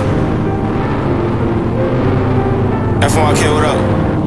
FYK, what up?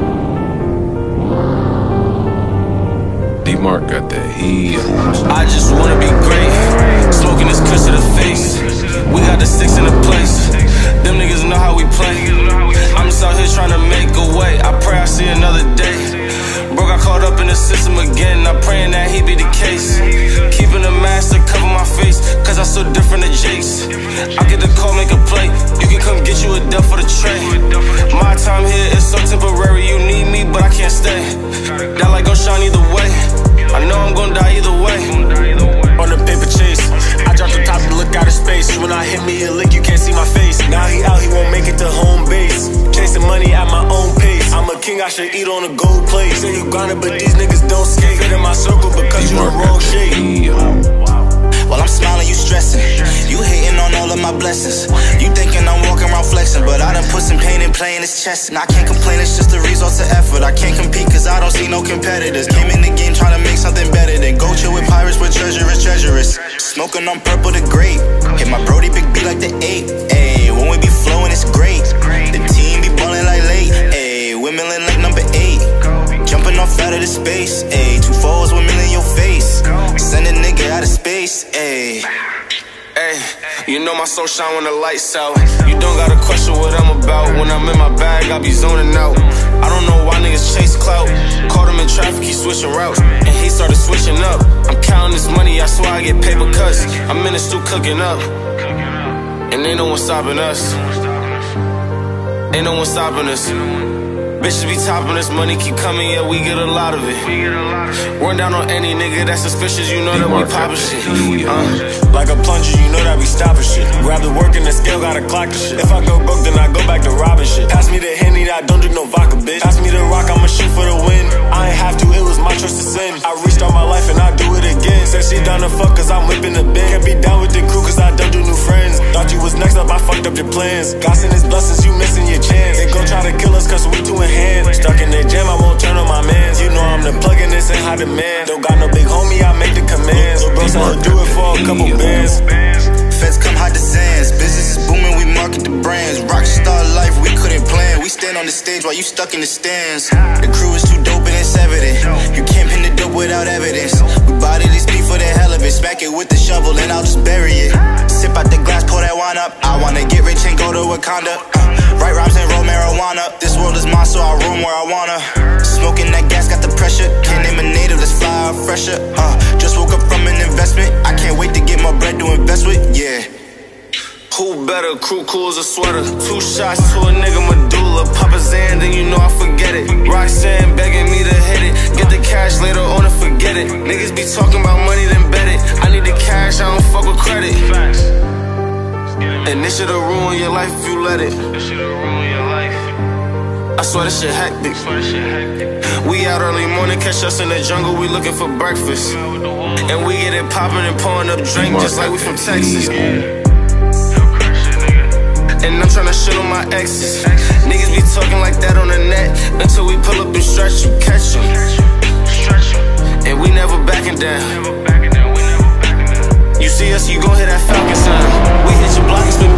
D-Mark got that heat. I just wanna be great. Smoking this kush to the face. We got the six in the place. Them niggas know how we play. I'm just out here trying to make a way. I pray I see another day. Bro got caught up in the system again. I'm praying that he be the case. Keeping a mask to cover my face, cause I'm so different than Jake's. I get the call, make a play. You can come get you a duff for the tray. My time here is so temporary. You need me, but I can't stay. That light gon' shine either way. I know I'm gon' die either way. On the paper chase, I dropped the top to look out of space. When I hit me a lick, you can't see my face. Now he out, he won't make it to home base. Chasing money at my own pace. I'm a king, I should eat on a gold plate. Say you grinding, but these niggas don't skate. Fit in my circle because you the wrong shape. While I'm smiling, you stressing. You hating on all of my blessings. You thinking I'm walking around flexing, but I done put some pain in playing his chest. And I can't complain, it's just the results of effort. I can't compete cause I don't see no competitors. Came in the game trying to make something better than go chill with pirates with treasurous. Smoking on purple the grape. Hit my Brody big B like the 8. Ayy, when we be flowing, it's great. The team be ballin' like late. Ayy, windmilling like number 8. Jumping off out of the space. Ayy, 2 fours, windmilling your face. Send a nigga out of space. Ayy. Hey, you know my soul shine when the lights out. You don't gotta question what I'm about. When I'm in my bag, I be zoning out. I don't know why niggas chase clout. Caught him in traffic, he switching routes, and he started switching up. I'm counting this money, I swear I get paper cuts. I'm in the stew cooking up, and ain't no one stopping us. Ain't no one stopping us. Bitches be topping us, money keep coming, yeah, we get a lot of it. Run down on any nigga that's suspicious, you know that we poppin' shit. Like a plunger, you know that we stoppin' shit. Grab the work and the scale, gotta clock the shit. If I go broke, then I go back to robbing shit. Pass me the Henny, I don't drink no vodka, bitch. Pass me the rock, I'ma shoot for the win. I ain't have to, it was my choice to sin. I reached all my life and I do it again. Said she down to fuck cause I'm whipping the bin. Can't be down with the crew cause I don't do new friends. Thought you was next up, I fucked up your plans. God send his blessings, you missing your chance. They gon' try to kill us cause we doing hands. Stuck in the jam, I won't turn on my mans. You know I'm the plug in this in high demand. Don't got no big homie, I make the commands. Lil' bro said he'll do it for a couple bands. Feds come hide the sands. Business is booming, we market the brands. Rockstar life, we couldn't plan. We stand on the stage while you stuck in the stands. The crew is too dope and it's evident. You can't pin the dope without evidence. We body this beef for the hell of it. Smack it with the shovel and I'll just bury it. Sip out the glass, pour that wine up. I wanna get rich and go to Wakanda. Write rhymes and roll marijuana. This world is mine, so I roam where I wanna. Smoking that gas, got the pressure. Can't name a native, let's fly out fresher. Just woke up from an investment. I can't wait to get my bread to invest with, yeah. Who better? Crew cool as a sweater. 2 shots to a nigga medulla. Papa Zan, then you know I forget it. Roxanne begging me to hit it. Get the cash later on and forget it. Niggas be talking about money, then bet it. I need the cash, I don't fuck with credit. And this shit'll ruin your life if you let it. I swear this shit hectic. We out early morning, catch us in the jungle, we looking for breakfast. And we get it poppin' and pouring up drink just like we from Texas. And I'm tryna shit on my exes. Niggas be talking like that on the net until we pull up and stretch you, catch you. And we never backing down. You see us, you gon' hear that Falcon sound. We hit your block and spin